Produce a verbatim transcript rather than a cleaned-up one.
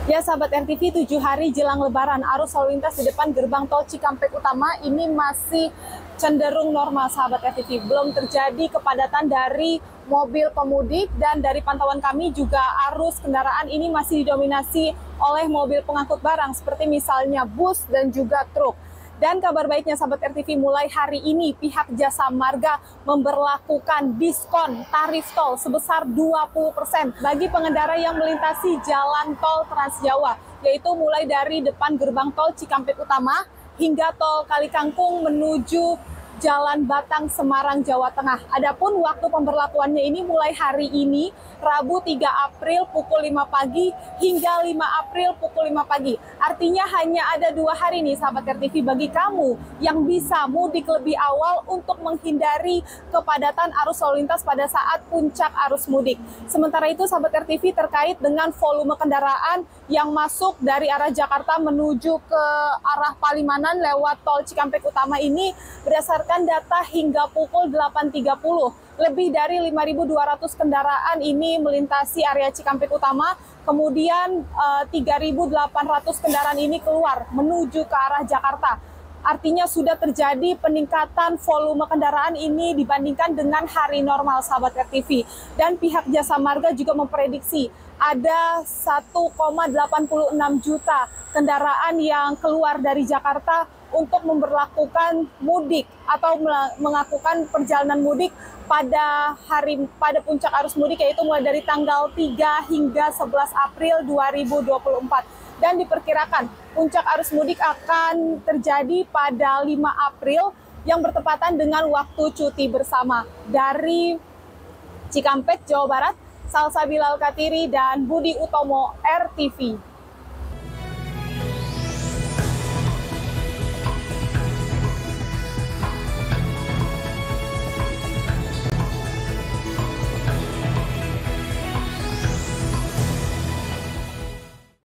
Ya sahabat R T V, tujuh hari jelang Lebaran, arus lalu lintas di depan gerbang tol Cikampek Utama ini masih cenderung normal sahabat R T V. Belum terjadi kepadatan dari mobil pemudik, dan dari pantauan kami juga arus kendaraan ini masih didominasi oleh mobil pengangkut barang seperti misalnya bus dan juga truk. Dan kabar baiknya sahabat R T V, mulai hari ini pihak Jasa Marga memberlakukan diskon tarif tol sebesar dua puluh persen bagi pengendara yang melintasi jalan tol Trans Jawa, yaitu mulai dari depan gerbang tol Cikampek Utama hingga tol Kalikangkung menuju Jalan Batang Semarang, Jawa Tengah. Adapun waktu pemberlakuannya ini mulai hari ini, Rabu tiga April pukul lima pagi hingga lima April pukul lima pagi. Artinya hanya ada dua hari nih sahabat R T V bagi kamu yang bisa mudik lebih awal untuk menghindari kepadatan arus lalu lintas pada saat puncak arus mudik. Sementara itu sahabat R T V, terkait dengan volume kendaraan yang masuk dari arah Jakarta menuju ke arah Palimanan lewat tol Cikampek Utama ini, berdasarkan data hingga pukul delapan tiga puluh, lebih dari lima ribu dua ratus kendaraan ini melintasi area Cikampek Utama, kemudian eh, tiga ribu delapan ratus kendaraan ini keluar menuju ke arah Jakarta. Artinya sudah terjadi peningkatan volume kendaraan ini dibandingkan dengan hari normal sahabat R T V. Dan pihak Jasa Marga juga memprediksi ada satu koma delapan enam juta kendaraan yang keluar dari Jakarta untuk memberlakukan mudik atau melakukan perjalanan mudik pada hari pada puncak arus mudik, yaitu mulai dari tanggal tiga hingga sebelas April dua ribu dua puluh empat. Dan diperkirakan puncak arus mudik akan terjadi pada lima April yang bertepatan dengan waktu cuti bersama. Dari Cikampek, Jawa Barat, Salsa Bilal Katiri dan Budi Utomo, R T V.